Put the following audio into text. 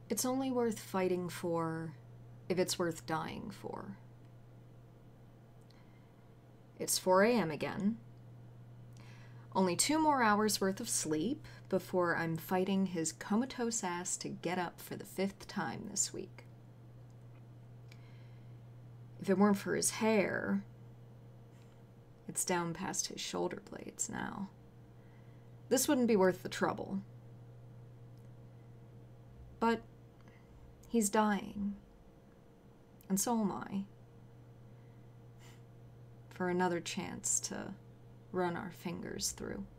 It's only worth fighting for if it's worth dying for. It's 4 a.m. again. Only 2 more hours worth of sleep before I'm fighting his comatose ass to get up for the 5th time this week. If it weren't for his hair, it's down past his shoulder blades now. This wouldn't be worth the trouble. But he's dying, and so am I, for another chance to run our fingers through.